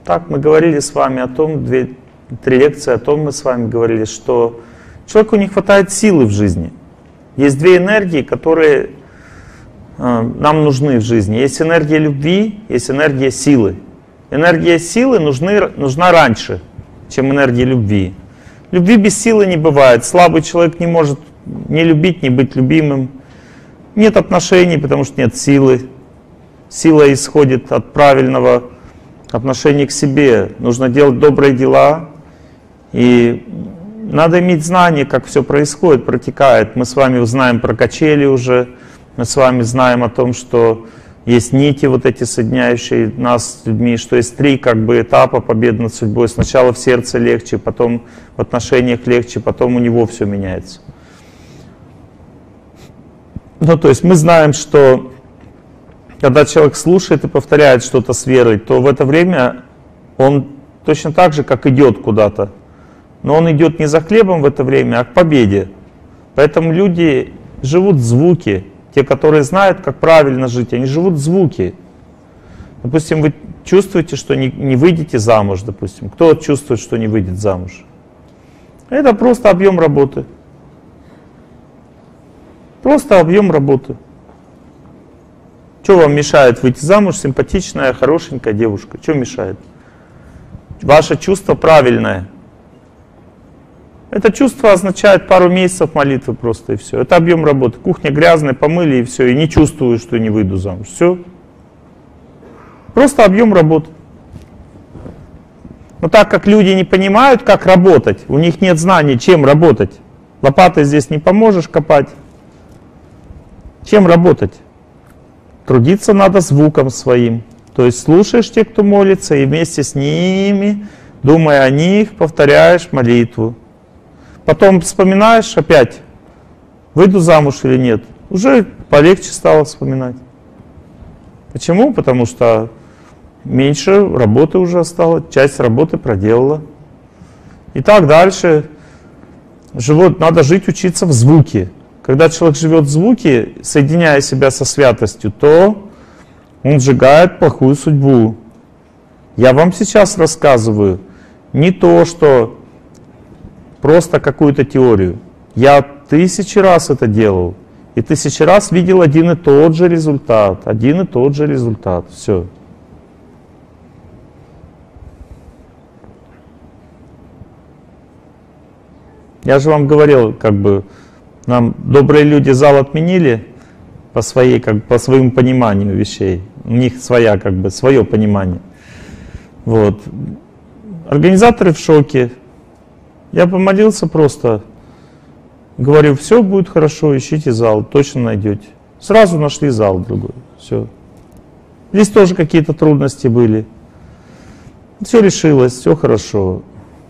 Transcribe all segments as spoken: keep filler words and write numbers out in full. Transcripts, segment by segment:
Так, мы говорили с вами о том, две, три лекции о том мы с вами говорили, что человеку не хватает силы в жизни. Есть две энергии, которые э, нам нужны в жизни. Есть энергия любви, есть энергия силы. Энергия силы нужны, нужна раньше, чем энергия любви. Любви без силы не бывает. Слабый человек не может не любить, не быть любимым. Нет отношений, потому что нет силы. Сила исходит от правильного отношения к себе. Нужно делать добрые дела. И надо иметь знание, как все происходит, протекает. Мы с вами знаем про качели уже. Мы с вами знаем о том, что есть нити вот эти, соединяющие нас с людьми, что есть три как бы этапа победы над судьбой. Сначала в сердце легче, потом в отношениях легче, потом у него все меняется. Ну, то есть мы знаем, что когда человек слушает и повторяет что-то с верой, то в это время он точно так же, как идет куда-то. Но он идет не за хлебом в это время, а к победе. Поэтому люди живут в звуке. Те, которые знают, как правильно жить, они живут в звуке. Допустим, вы чувствуете, что не, не выйдете замуж, допустим. Кто чувствует, что не выйдет замуж? Это просто объем работы. Просто объем работы. Что вам мешает выйти замуж? Симпатичная, хорошенькая девушка. Что мешает? Ваше чувство правильное. Это чувство означает пару месяцев молитвы просто, и все. Это объем работы. Кухня грязная, помыли, и все. И не чувствую, что не выйду замуж. Все. Просто объем работы. Но так как люди не понимают, как работать, у них нет знаний, чем работать. Лопатой здесь не поможешь копать. Чем работать? Трудиться надо звуком своим. То есть слушаешь тех, кто молится, и вместе с ними, думая о них, повторяешь молитву. Потом вспоминаешь опять, выйду замуж или нет. Уже полегче стало вспоминать. Почему? Потому что меньше работы уже осталось, часть работы проделала. И так дальше. Живот, надо жить, учиться в звуке. Когда человек живет в звуке, соединяя себя со святостью, то он сжигает плохую судьбу. Я вам сейчас рассказываю не то, что просто какую-то теорию. Я тысячи раз это делал. И тысячи раз видел один и тот же результат. Один и тот же результат. Все. Я же вам говорил, как бы, нам добрые люди зал отменили по, своей, как, по своему пониманию вещей. У них своя, как бы, свое понимание. Вот. Организаторы в шоке. Я помолился просто. Говорю, все будет хорошо, ищите зал, точно найдете. Сразу нашли зал другой. Все. Здесь тоже какие-то трудности были. Все решилось, все хорошо.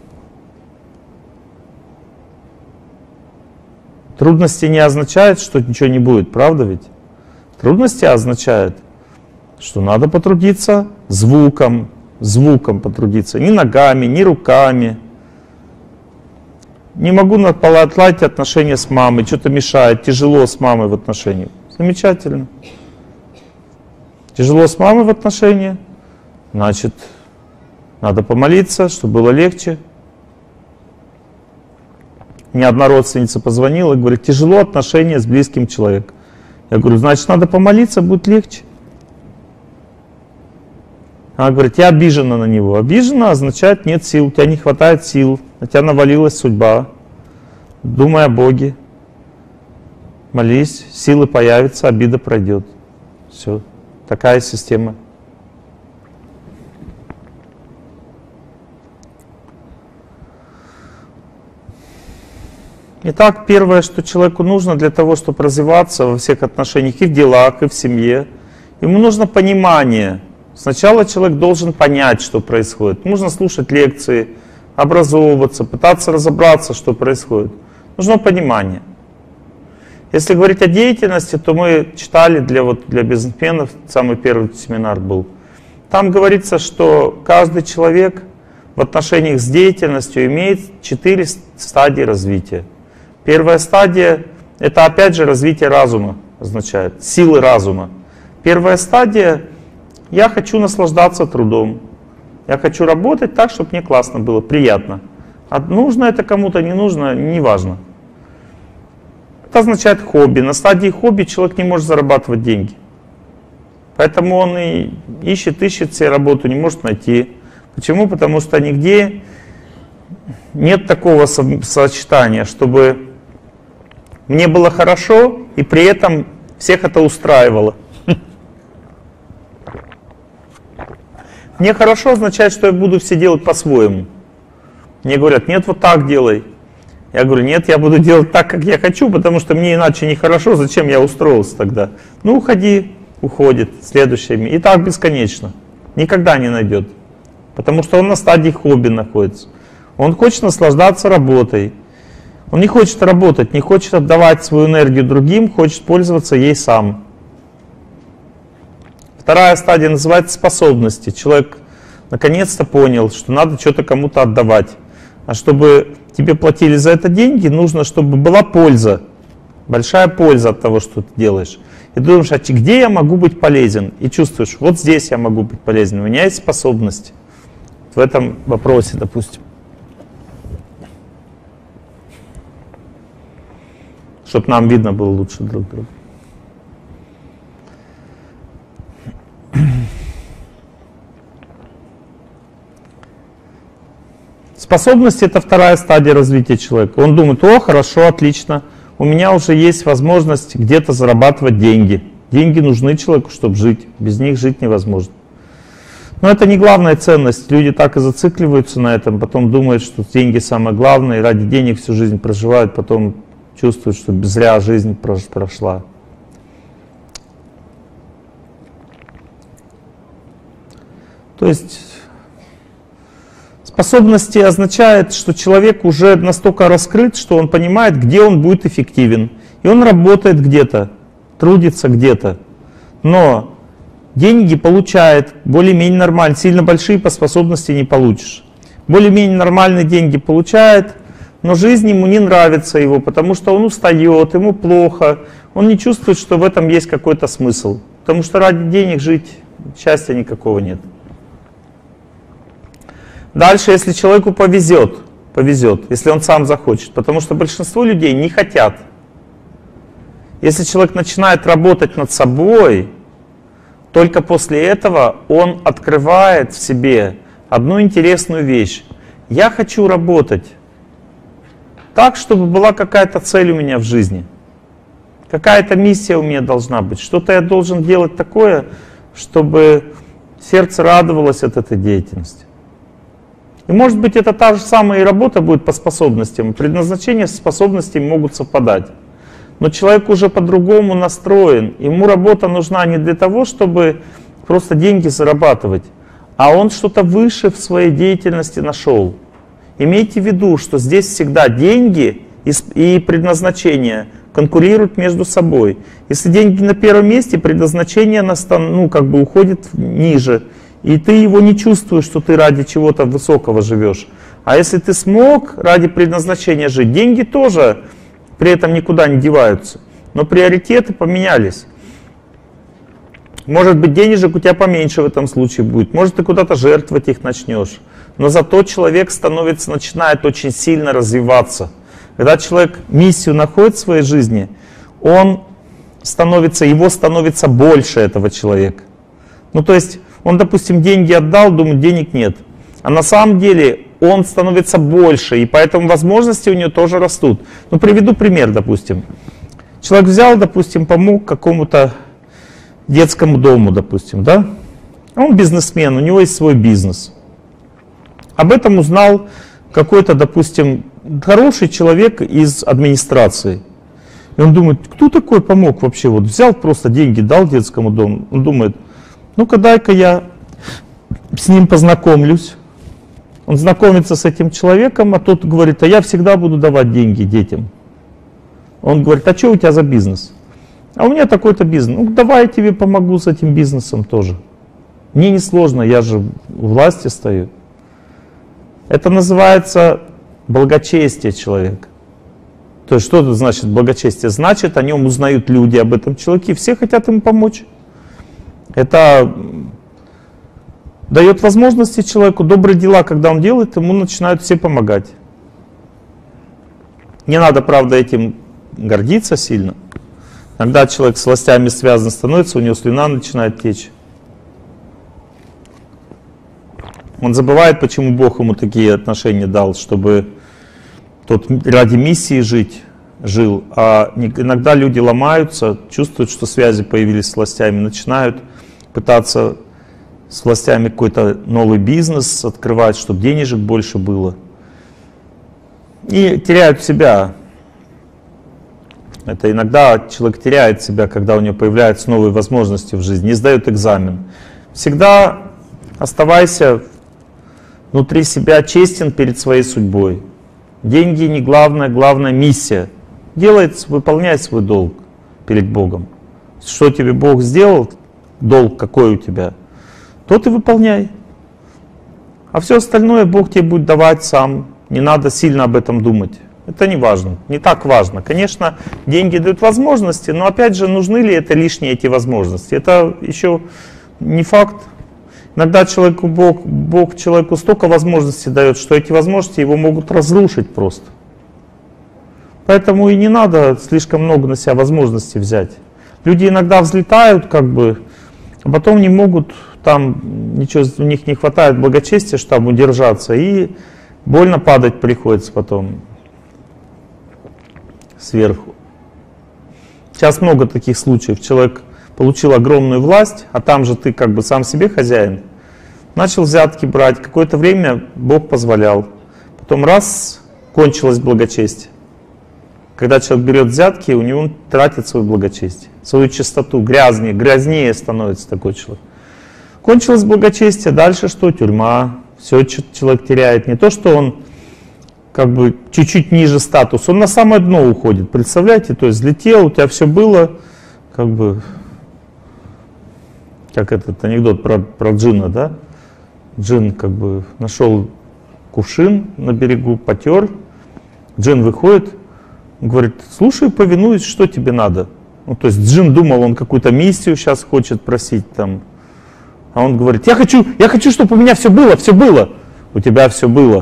Трудности не означает, что ничего не будет, правда ведь? Трудности означают, что надо потрудиться звуком, звуком потрудиться, ни ногами, ни руками. Не могу наладить отношения с мамой, что-то мешает, тяжело с мамой в отношениях. Замечательно. Тяжело с мамой в отношениях, значит, надо помолиться, чтобы было легче. Мне одна родственница позвонила и говорит, тяжело отношения с близким человеком. Я говорю, значит, надо помолиться, будет легче. Она говорит, я обижена на него. Обижена означает нет сил, у тебя не хватает сил, на тебя навалилась судьба. Думай о Боге, молись, силы появятся, обида пройдет. Все, такая система. Итак, первое, что человеку нужно для того, чтобы развиваться во всех отношениях, и в делах, и в семье, ему нужно понимание. Сначала человек должен понять, что происходит. Нужно слушать лекции, образовываться, пытаться разобраться, что происходит. Нужно понимание. Если говорить о деятельности, то мы читали для, вот, для бизнесменов, самый первый семинар был. Там говорится, что каждый человек в отношениях с деятельностью имеет четыре стадии развития. Первая стадия — это опять же развитие разума, означает, силы разума. Первая стадия — я хочу наслаждаться трудом. Я хочу работать так, чтобы мне классно было, приятно. А нужно это кому-то, не нужно, неважно. Это означает хобби. На стадии хобби человек не может зарабатывать деньги. Поэтому он и ищет, ищет себе работу, не может найти. Почему? Потому что нигде нет такого со- сочетания, чтобы мне было хорошо, и при этом всех это устраивало. Мне хорошо означает, что я буду все делать по-своему. Мне говорят, нет, вот так делай. Я говорю, нет, я буду делать так, как я хочу, потому что мне иначе нехорошо, зачем я устроился тогда? Ну, уходи, уходит, следующее. И так бесконечно. Никогда не найдет. Потому что он на стадии хобби находится. Он хочет наслаждаться работой. Он не хочет работать, не хочет отдавать свою энергию другим, хочет пользоваться ей сам. Вторая стадия называется способности. Человек наконец-то понял, что надо что-то кому-то отдавать. А чтобы тебе платили за это деньги, нужно, чтобы была польза. Большая польза от того, что ты делаешь. И ты думаешь, а где я могу быть полезен? И чувствуешь, вот здесь я могу быть полезен. У меня есть способности. В этом вопросе, допустим. Чтобы нам видно было лучше друг друга. Способность — это вторая стадия развития человека. Он думает, о, хорошо, отлично, у меня уже есть возможность где-то зарабатывать деньги. Деньги нужны человеку, чтобы жить. Без них жить невозможно. Но это не главная ценность. Люди так и зацикливаются на этом, потом думают, что деньги самое главное, и ради денег всю жизнь проживают, потом чувствуют, что зря жизнь прошла. То есть способности означает, что человек уже настолько раскрыт, что он понимает, где он будет эффективен. И он работает где-то, трудится где-то. Но деньги получает более-менее нормально. Сильно большие по способности не получишь. Более-менее нормальные деньги получает, но жизнь ему не нравится его, потому что он устает, ему плохо. Он не чувствует, что в этом есть какой-то смысл. Потому что ради денег жить счастья никакого нет. Дальше, если человеку повезет, повезет, если он сам захочет, потому что большинство людей не хотят. Если человек начинает работать над собой, только после этого он открывает в себе одну интересную вещь. Я хочу работать так, чтобы была какая-то цель у меня в жизни. Какая-то миссия у меня должна быть. Что-то я должен делать такое, чтобы сердце радовалось от этой деятельности. И может быть это та же самая и работа будет по способностям. Предназначение с способностями могут совпадать. Но человек уже по-другому настроен. Ему работа нужна не для того, чтобы просто деньги зарабатывать, а он что-то выше в своей деятельности нашел. Имейте в виду, что здесь всегда деньги и предназначение конкурируют между собой. Если деньги на первом месте, предназначение ну, как бы уходит ниже. И ты его не чувствуешь, что ты ради чего-то высокого живешь. А если ты смог ради предназначения жить, деньги тоже при этом никуда не деваются. Но приоритеты поменялись. Может быть, денежек у тебя поменьше в этом случае будет. Может, ты куда-то жертвовать их начнешь. Но зато человек становится, начинает очень сильно развиваться. Когда человек миссию находит в своей жизни, он становится, его становится больше этого человека. Ну, то есть, он, допустим, деньги отдал, думает, денег нет. А на самом деле он становится больше, и поэтому возможности у него тоже растут. Ну, приведу пример, допустим. Человек взял, допустим, помог какому-то детскому дому, допустим, да? Он бизнесмен, у него есть свой бизнес. Об этом узнал какой-то, допустим, хороший человек из администрации. И он думает, кто такой помог вообще? Вот взял просто деньги, дал детскому дому. Он думает, ну-ка дай-ка я с ним познакомлюсь. Он знакомится с этим человеком, а тот говорит, а я всегда буду давать деньги детям. Он говорит, а что у тебя за бизнес? А у меня такой-то бизнес. Ну давай я тебе помогу с этим бизнесом тоже. Мне не сложно, я же в власти стою. Это называется благочестие человека. То есть что это значит благочестие? Значит, о нем узнают люди, об этом человеке, и все хотят ему помочь. Это дает возможности человеку, добрые дела, когда он делает, ему начинают все помогать. Не надо, правда, этим гордиться сильно. Когда человек с властями связан становится, у него слюна начинает течь. Он забывает, почему Бог ему такие отношения дал, чтобы тот ради миссии жить, жил. А иногда люди ломаются, чувствуют, что связи появились с властями, начинают пытаться с властями какой-то новый бизнес открывать, чтобы денежек больше было. И теряют себя. Это иногда человек теряет себя, когда у него появляются новые возможности в жизни, не сдает экзамен. Всегда оставайся внутри себя честен перед своей судьбой. Деньги не главное, главная миссия. Делай, выполняй свой долг перед Богом. Что тебе Бог сделал, долг какой у тебя, то ты выполняй. А все остальное Бог тебе будет давать сам. Не надо сильно об этом думать. Это не важно, не так важно. Конечно, деньги дают возможности, но опять же, нужны ли это лишние эти возможности? Это еще не факт. Иногда человеку Бог, Бог человеку столько возможностей дает, что эти возможности его могут разрушить просто. Поэтому и не надо слишком много на себя возможностей взять. Люди иногда взлетают, как бы, а потом не могут, там ничего, у них не хватает благочестия, чтобы удержаться, и больно падать приходится потом сверху. Сейчас много таких случаев. Человек получил огромную власть, а там же ты как бы сам себе хозяин. Начал взятки брать, какое-то время Бог позволял. Потом раз, кончилось благочестие. Когда человек берет взятки, у него он тратит свое благочестие, свою чистоту, грязнее, грязнее становится такой человек. Кончилось благочестие, дальше что? Тюрьма. Все человек теряет. Не то, что он как бы чуть-чуть ниже статус, он на самое дно уходит. Представляете? То есть взлетел, у тебя все было, как бы, как этот анекдот про, про джинна, да? Джин как бы нашел кувшин на берегу, потер. Джин выходит, говорит: слушай, повинуюсь, что тебе надо? Ну, то есть джин думал, он какую-то миссию сейчас хочет просить там. А он говорит: я хочу, я хочу, чтобы у меня все было, все было. У тебя все было.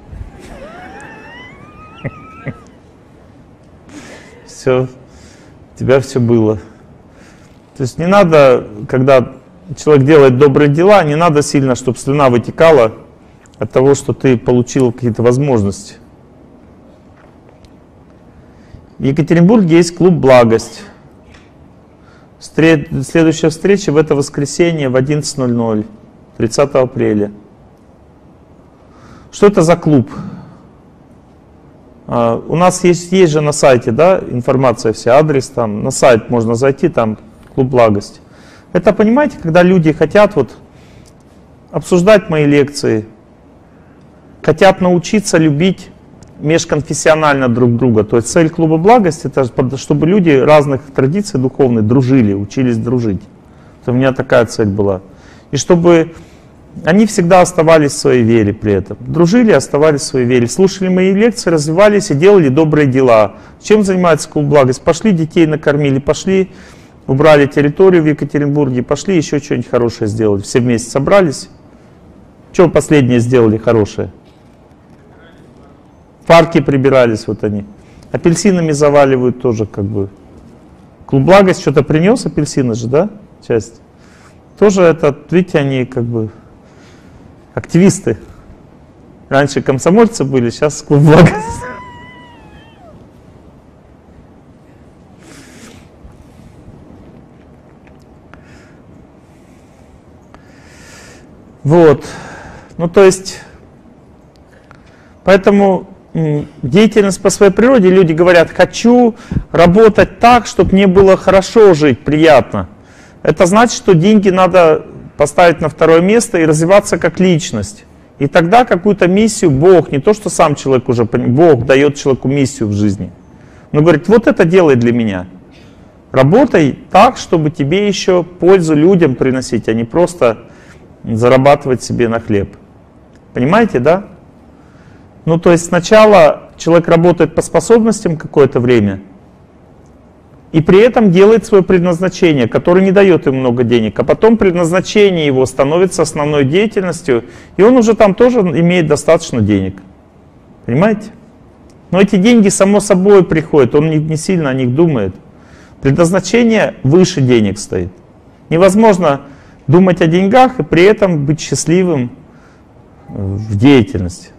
Все, у тебя все было. То есть не надо, когда человек делает добрые дела, не надо сильно, чтобы слюна вытекала от того, что ты получил какие-то возможности. В Екатеринбурге есть клуб «Благость». Следующая встреча в это воскресенье в одиннадцать ноль ноль, тридцатого апреля. Что это за клуб? Uh, у нас есть, есть же на сайте, да, информация вся, адрес там, на сайт можно зайти, там клуб «Благость». Это, понимаете, когда люди хотят вот обсуждать мои лекции, хотят научиться любить межконфессионально друг друга. То есть цель клуба «Благость» — это чтобы люди разных традиций духовных дружили, учились дружить. Это у меня такая цель была. И чтобы они всегда оставались в своей вере при этом. Дружили, оставались в своей вере. Слушали мои лекции, развивались и делали добрые дела. Чем занимается клуб «Благость»? Пошли, детей накормили, пошли, убрали территорию в Екатеринбурге, пошли еще что-нибудь хорошее сделать. Все вместе собрались. Что последнее сделали хорошее? В парке прибирались вот они. Апельсинами заваливают тоже как бы. Клуб «Благость» что-то принес, апельсины же, да? Часть. Тоже это, видите, они как бы активисты. Раньше комсомольцы были, сейчас клуб «Благость». Вот. Ну, то есть, поэтому деятельность по своей природе, люди говорят: хочу работать так, чтобы мне было хорошо жить, приятно. Это значит, что деньги надо поставить на второе место и развиваться как личность. И тогда какую-то миссию Бог, не то что сам человек уже, Бог дает человеку миссию в жизни. Он говорит: вот это делай для меня. Работай так, чтобы тебе еще пользу людям приносить, а не просто зарабатывать себе на хлеб. Понимаете, да? Ну, то есть сначала человек работает по способностям какое-то время, и при этом делает свое предназначение, которое не дает ему много денег, а потом предназначение его становится основной деятельностью, и он уже там тоже имеет достаточно денег. Понимаете? Но эти деньги само собой приходят, он не, не сильно о них думает. Предназначение выше денег стоит. Невозможно думать о деньгах и при этом быть счастливым в деятельности.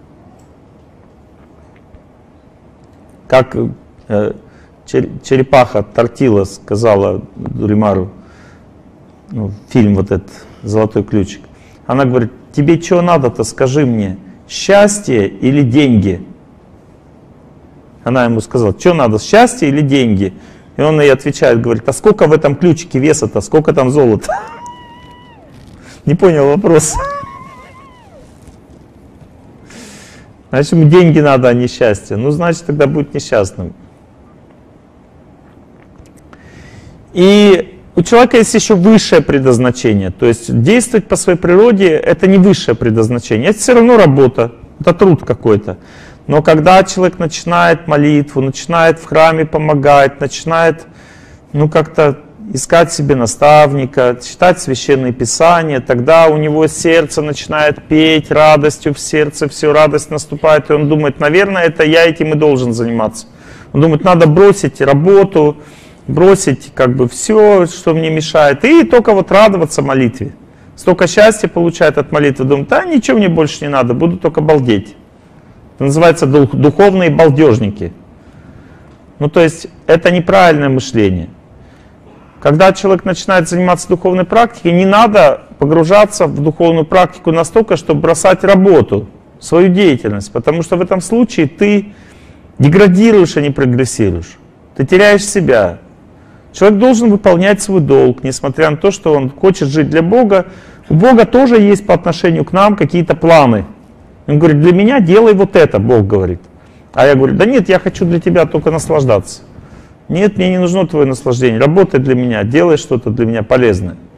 Как э, черепаха Тортила сказала Дуримару, ну, фильм вот этот «Золотой ключик». Она говорит: тебе чего надо-то, скажи мне, счастье или деньги? Она ему сказала: что надо, счастье или деньги? И он ей отвечает, говорит: а сколько в этом ключике веса-то, сколько там золота? Не понял вопрос. Значит, ему деньги надо, а не счастье. Ну, значит, тогда будет несчастным. И у человека есть еще высшее предназначение. То есть действовать по своей природе — это не высшее предназначение. Это все равно работа, это труд какой-то. Но когда человек начинает молитву, начинает в храме помогать, начинает, ну, как-то искать себе наставника, читать священные писания, тогда у него сердце начинает петь радостью в сердце, все, радость наступает, и он думает: наверное, это я этим и должен заниматься. Он думает: надо бросить работу, бросить как бы все, что мне мешает, и только вот радоваться молитве. Столько счастья получает от молитвы, думает: да, ничего мне больше не надо, буду только балдеть. Это называется дух, духовные балдежники. Ну, то есть это неправильное мышление. Когда человек начинает заниматься духовной практикой, не надо погружаться в духовную практику настолько, чтобы бросать работу, свою деятельность, потому что в этом случае ты деградируешь, а не прогрессируешь. Ты теряешь себя. Человек должен выполнять свой долг, несмотря на то, что он хочет жить для Бога. У Бога тоже есть по отношению к нам какие-то планы. Он говорит: для меня делай вот это, Бог говорит. А я говорю: да нет, я хочу для тебя только наслаждаться. Нет, мне не нужно твое наслаждение. Работай для меня, делай что-то для меня полезное.